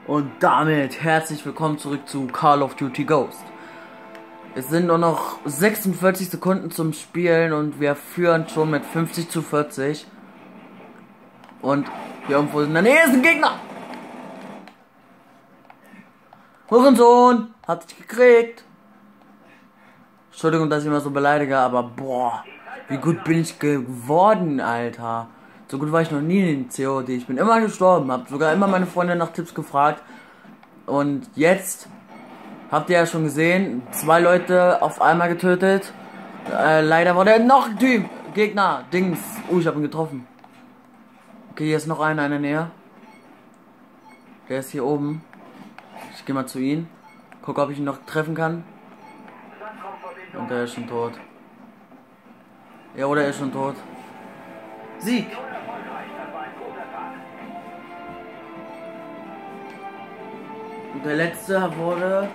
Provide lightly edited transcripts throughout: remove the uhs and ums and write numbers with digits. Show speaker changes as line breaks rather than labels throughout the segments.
Und damit herzlich willkommen zurück zu Call of Duty Ghost. Es sind nur noch 46 Sekunden zum Spielen und wir führen schon mit 50:40. Und hier irgendwo in der Nähe ist ein Gegner. Hurensohn, hat dich gekriegt. Entschuldigung, dass ich immer so beleidige, aber boah, wie gut bin ich geworden, Alter. So gut war ich noch nie in COD. Ich bin immer gestorben, hab sogar immer meine Freunde nach Tipps gefragt. Und jetzt habt ihr ja schon gesehen, 2 Leute auf einmal getötet. Leider war der noch ein Typ. Gegner, Dings. Ich hab ihn getroffen. Okay, hier ist noch einer in der Nähe. Der ist hier oben. Ich gehe mal zu ihm. Guck, ob ich ihn noch treffen kann. Und der ist schon tot. Ja, oder er ist schon tot. Sieg! Und der letzte wurde...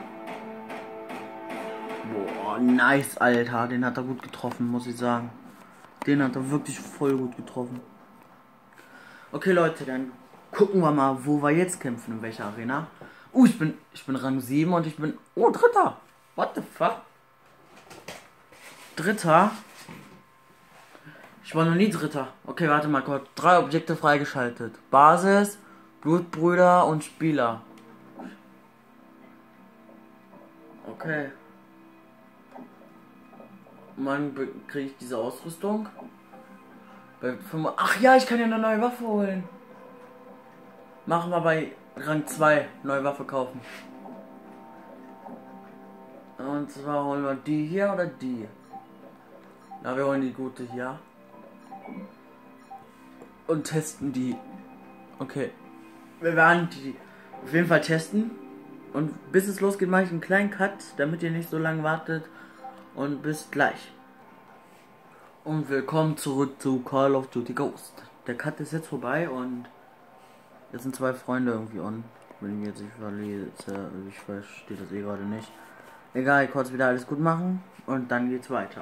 Boah, nice, Alter. Den hat er gut getroffen, muss ich sagen. Den hat er wirklich voll gut getroffen. Okay, Leute, dann gucken wir mal, wo wir jetzt kämpfen, in welcher Arena. Ich bin Rang 7 und ich bin... Oh, Dritter! What the fuck? Dritter? Ich war noch nie Dritter. Okay, warte mal kurz. 3 Objekte freigeschaltet. Basis, Blutbrüder und Spieler. Okay. Wann kriege ich diese Ausrüstung? Ach ja, ich kann ja eine neue Waffe holen. Machen wir bei Rang 2 neue Waffe kaufen. Und zwar holen wir die hier oder die? Na, wir holen die gute hier. Und testen die. Okay. Wir werden die auf jeden Fall testen. Und bis es losgeht, mache ich einen kleinen Cut, damit ihr nicht so lange wartet. Und bis gleich. Und willkommen zurück zu Call of Duty Ghost. Der Cut ist jetzt vorbei und jetzt sind 2 Freunde irgendwie on. Wenn ich jetzt nicht verlese, ich verstehe das eh gerade nicht. Egal, kurz wieder alles gut machen und dann geht's weiter.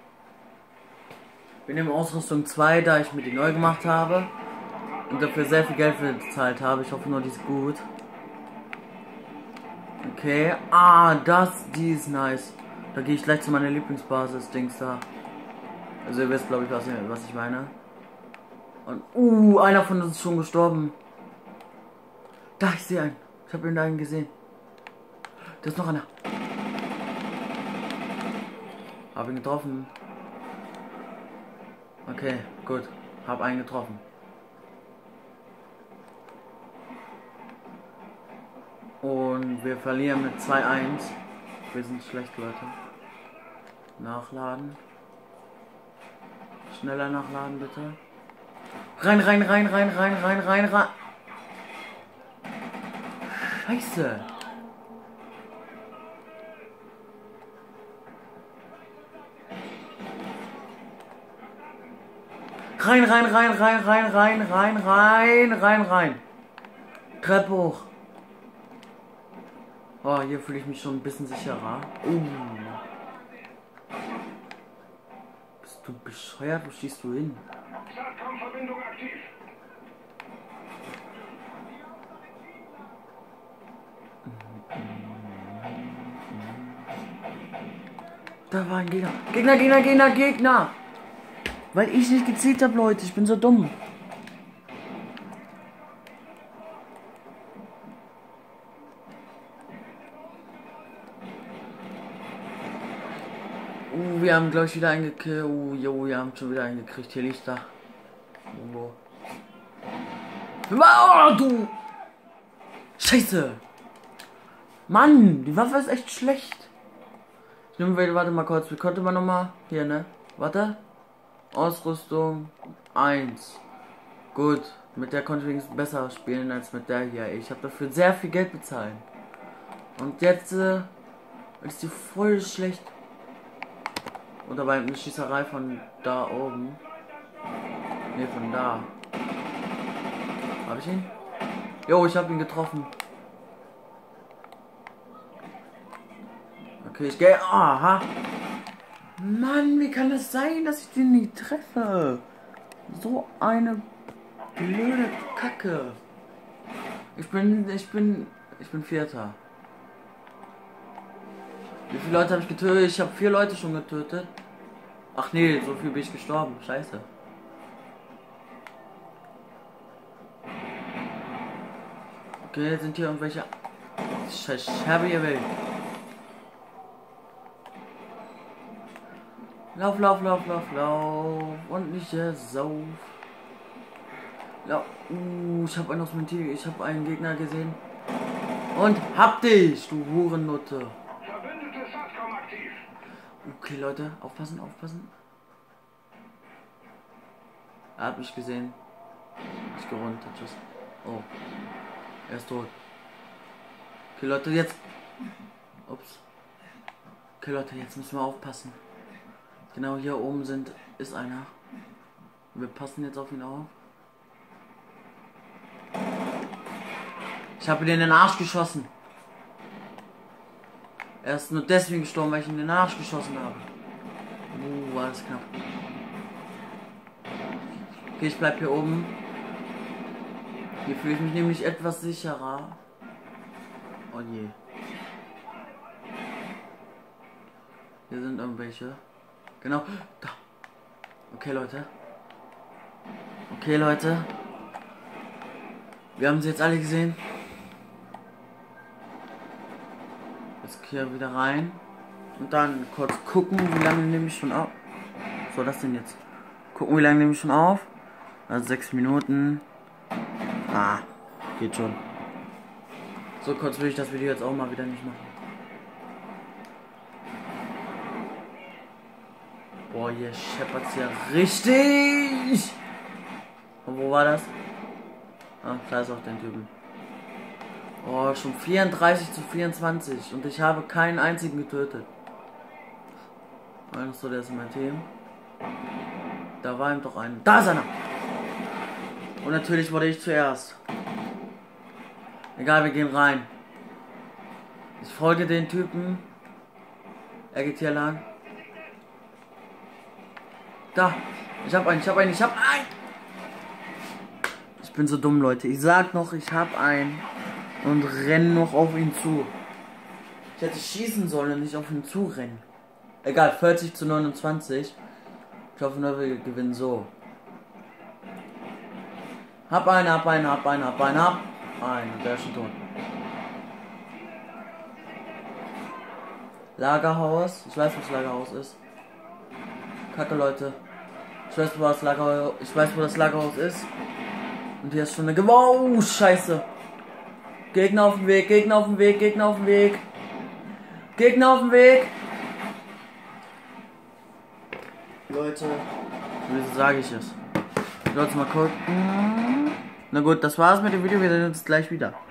Wir nehmen Ausrüstung 2, da ich mir die neu gemacht habe und dafür sehr viel Geld für bezahlt habe. Ich hoffe nur, die ist gut. Okay, die ist nice. Da gehe ich gleich zu meiner Lieblingsbasis, Dings da. Also ihr wisst, glaube ich, was ich meine. Und, einer von uns ist schon gestorben. Da, ich sehe einen. Ich habe ihn da gesehen. Da ist noch einer. Hab ihn getroffen. Okay, gut. Hab einen getroffen. Und wir verlieren mit 2:1. Wir sind schlecht, Leute. Nachladen. Schneller nachladen, bitte. Rein. Scheiße. Rein. Treppe hoch. Oh, hier fühle ich mich schon ein bisschen sicherer. Bist du bescheuert? Wo schießt du hin?
Verbindung aktiv.
Da war ein Gegner. Gegner! Weil ich nicht gezielt habe, Leute. Ich bin so dumm. Wir haben gleich wieder eingekriegt. Wir haben schon wieder eingekriegt. Hier liegt da. Oh, du! Scheiße! Mann, die Waffe ist echt schlecht. Ich nehme, warte mal kurz. Wie konnte man nochmal? Hier, ne? Warte. Ausrüstung 1. Gut. Mit der konnte ich wenigstens besser spielen als mit der hier. Ich habe dafür sehr viel Geld bezahlt. Und jetzt ist die voll schlecht. Und dabei eine Schießerei von da oben. Ne, von da. Hab ich ihn? Jo, ich hab ihn getroffen. Okay, ich gehe. Aha. Mann, wie kann das sein, dass ich den nicht treffe? So eine blöde Kacke. Ich bin Vierter. Wie viele Leute habe ich getötet? Ich habe 4 Leute schon getötet. Ach nee, so viel bin ich gestorben. Scheiße. Okay, sind hier irgendwelche... Scheiße, ihr will. Lauf, lauf, lauf, lauf, lauf. Und nicht der Sauf. Ja, ich habe einen aus meinem Team. Ich habe einen Gegner gesehen. Und hab dich, du Hurennutte.
Verbündete SATCOM aktiv.
Okay, Leute, aufpassen, aufpassen. Er hat mich gesehen. Ich gerundet, tschüss. Oh. Er ist tot. Okay, Leute, jetzt. Ups. Okay, Leute, jetzt müssen wir aufpassen. Genau hier oben ist einer. Wir passen jetzt auf ihn auf. Ich habe ihn in den Arsch geschossen. Er ist nur deswegen gestorben, weil ich ihn in den Arsch geschossen habe. War das knapp. Okay, ich bleib hier oben. Hier fühle ich mich nämlich etwas sicherer. Oh je. Hier sind irgendwelche. Genau. Da. Okay, Leute. Okay, Leute. Wir haben sie jetzt alle gesehen. Jetzt hier wieder rein. Und dann kurz gucken, wie lange nehme ich schon auf. So, das denn jetzt? Gucken, wie lange nehme ich schon auf. Also 6 Minuten. Ah, geht schon. So kurz will ich das Video jetzt auch mal wieder nicht machen. Boah, hier scheppert's ja richtig. Und wo war das? Ah, da ist auch den Typen. Oh, schon 34:24 und ich habe keinen einzigen getötet. Ach so, der ist in meinem Team. Da war ihm doch ein. Da ist einer! Und natürlich wurde ich zuerst. Egal, wir gehen rein. Ich folge den Typen. Er geht hier lang. Da! Ich hab einen! Ich bin so dumm, Leute. Ich sag noch, ich hab einen. Und renn noch auf ihn zu. Ich hätte schießen sollen und nicht auf ihn zu rennen. Egal, 40:29. Ich hoffe nur, wir gewinnen so. Hab einen. Der ist schon tot. Lagerhaus. Ich weiß, was Lagerhaus ist. Kacke, Leute. Ich weiß, wo das Lagerhaus ist. Und hier ist schon eine... Wow, scheiße. Gegner auf dem Weg. Leute, wie sage ich es? Leute, mal gucken. Na gut, das war's mit dem Video. Wir sehen uns gleich wieder.